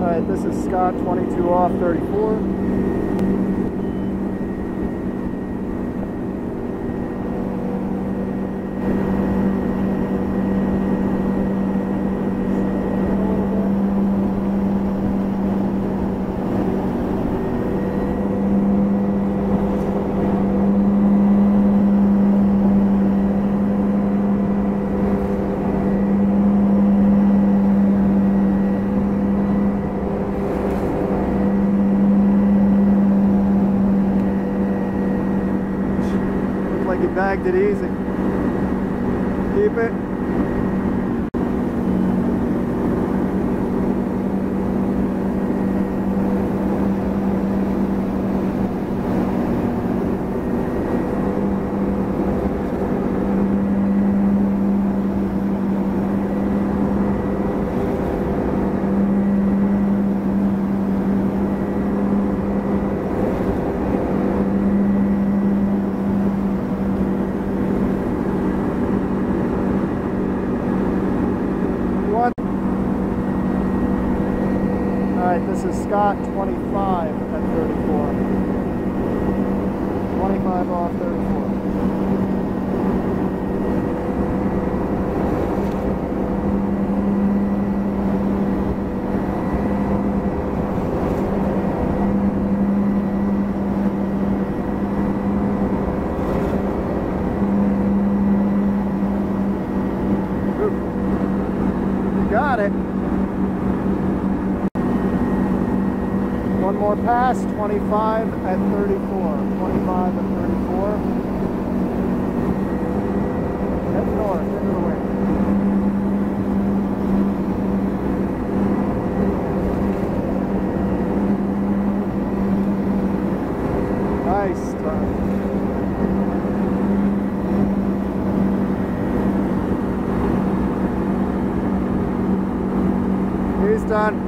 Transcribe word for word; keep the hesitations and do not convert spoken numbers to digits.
Alright, this is Scott, twenty-two off, thirty-four. Like you bagged it easy. Keep it. Alright, this is Scott, twenty-five at thirty-four. twenty-five off, thirty-four. Ooh. You got it. One more pass, twenty-five at thirty-four. twenty-five at thirty-four. Head north, into the wind. Nice turn. He's done.